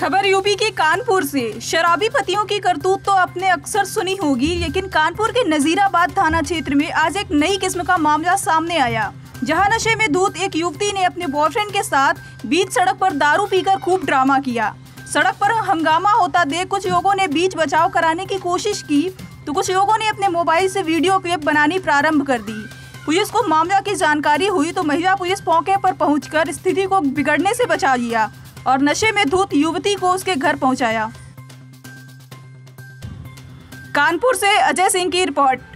खबर यूपी के कानपुर से। शराबी पतियों की करतूत तो आपने अक्सर सुनी होगी, लेकिन कानपुर के नजीराबाद थाना क्षेत्र में आज एक नई किस्म का मामला सामने आया, जहां नशे में धुत एक युवती ने अपने बॉयफ्रेंड के साथ बीच सड़क पर दारू पीकर खूब ड्रामा किया। सड़क पर हंगामा होता देख कुछ लोगों ने बीच बचाव कराने की कोशिश की, तो कुछ लोगों ने अपने मोबाइल से वीडियो क्लिप बनानी प्रारंभ कर दी। पुलिस को मामला की जानकारी हुई तो महिला पुलिस मौके पर पहुंचकर स्थिति को बिगड़ने से बचा लिया और नशे में धुत युवती को उसके घर पहुंचाया। कानपुर से अजय सिंह की रिपोर्ट।